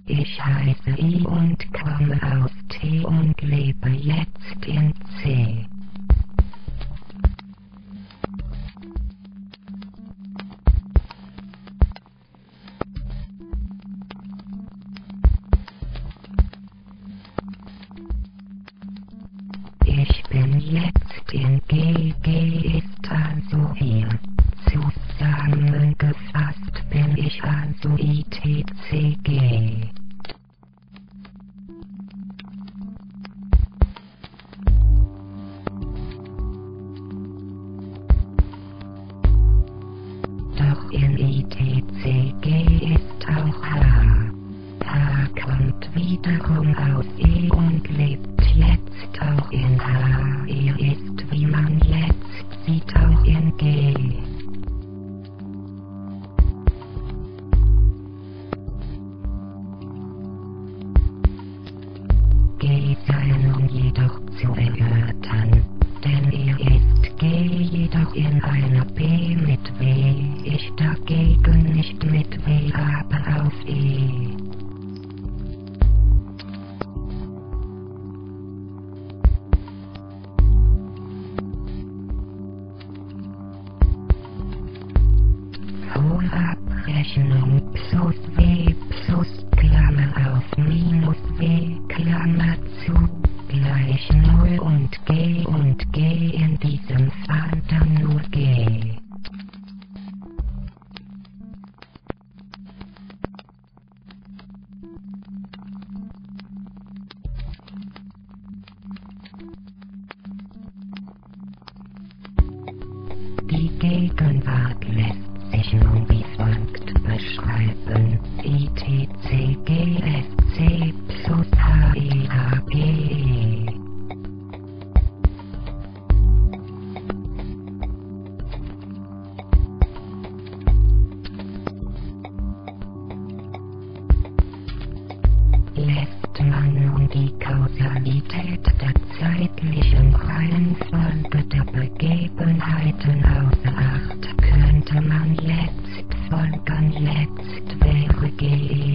Ich heiße I und komme aus T und lebe jetzt in C. Ich bin jetzt in G, G ist also hier. Zusammengefasst bin ich also ITCG. Doch in ITCG ist auch H. H kommt wiederum aus E und lebt jetzt auch in H. Er ist, wie man jetzt sieht, auch in G. G sei nun jedoch zu erörtern, denn er ist G jedoch in einer B mit W, ich dagegen nicht mit W, aber auf E. Vorabrechnung plus W plus Klammer auf minus W Klammer zu gleich 0 und G in diesem Fall dann nur G. Die Gegenwart lässt sich nun wie folgt beschreiben: ITCGSC plus HEHGE. Lässt man nun die Kausalität der zeitlichen Reihenfolge der Begebenheiten außer Acht, könnte man jetzt folgern, jetzt wäre G